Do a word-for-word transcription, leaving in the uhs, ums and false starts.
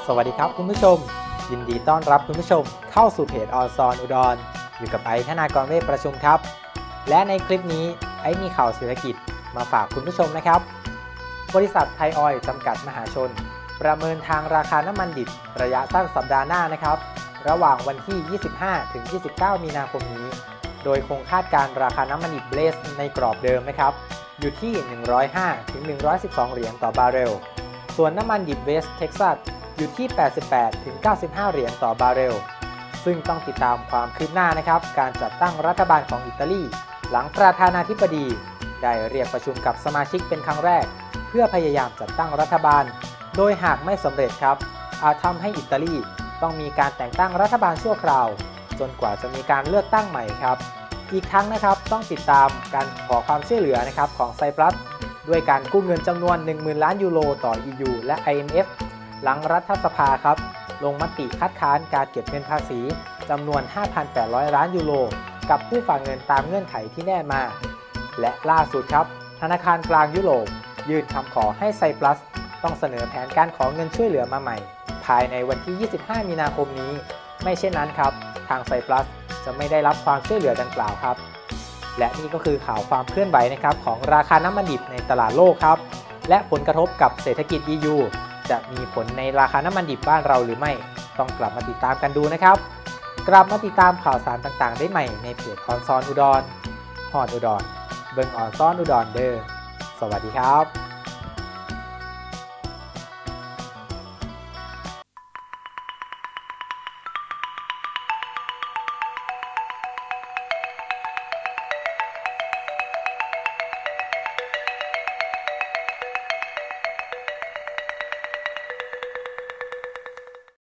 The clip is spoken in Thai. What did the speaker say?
สวัสดีครับคุณผู้ชมยินดีต้อนรับคุณผู้ชมเข้าสู่เพจอซอนอุดรอยู่กับไอซ์ธนากรเวชประชุมครับและในคลิปนี้ไอซ์มีข่าวเศรษฐกิจมาฝากคุณผู้ชมนะครับบริษัทไทยออยล์จำกัดมหาชนประเมินทางราคาน้ำมันดิบระยะสั้นสัปดาห์หน้านะครับระหว่างวันที่ยี่สิบห้าถึงยี่สิบเก้ามีนาคมนี้โดยคงคาดการราคาน้ำมันดิบเบรสในกรอบเดิมนะครับอยู่ที่หนึ่งร้อยห้าถึงหนึ่งร้อยสิบสองเหรียญต่อบาร์เรลส่วนน้ำมันดิบเวสต์เท็กซัสอยู่ที่แปดสิบแปดถึงเก้าสิบห้าเหรียญต่อบาร์เรลซึ่งต้องติดตามความคืบหน้านะครับการจัดตั้งรัฐบาลของอิตาลีหลังประธานาธิบดีได้เรียกประชุมกับสมาชิกเป็นครั้งแรกเพื่อพยายามจัดตั้งรัฐบาลโดยหากไม่สำเร็จครับอาจทำให้อิตาลีต้องมีการแต่งตั้งรัฐบาลชั่วคราวจนกว่าจะมีการเลือกตั้งใหม่ครับอีกทั้งนะครับต้องติดตามการขอความช่วยเหลือนะครับของไซปรัสด้วยการกู้เงินจำนวน หนึ่งหมื่นล้านยูโรต่อ อี ยู และ ไอ เอ็ม เอฟ หลังรัฐสภาครับลงมติคัดค้านการเก็บเงินภาษีจำนวน ห้าพันแปดร้อย ล้านยูโรกับผู้ฝากเงินตามเงื่อนไขที่แน่มาและล่าสุดครับธนาคารกลางยุโรปยื่นคำขอให้ไซปรัสต้องเสนอแผนการขอเงินช่วยเหลือมาใหม่ภายในวันที่ยี่สิบห้ามีนาคมนี้ไม่เช่นนั้นครับทางไซปรัสจะไม่ได้รับความช่วยเหลือดังกล่าวครับและนี่ก็คือข่าวความเคลื่อนไหวนะครับของราคาน้ำมันดิบในตลาดโลกครับและผลกระทบกับเศรษฐกิจ อี ยู จะมีผลในราคาน้ำมันดิบบ้านเราหรือไม่ต้องกลับมาติดตามกันดูนะครับกลับมาติดตามข่าวสารต่างๆได้ใหม่ในเพจออนซอนอุดรฮอดอุดรเบิ่งออนซอนอุดรเด้อสวัสดีครับ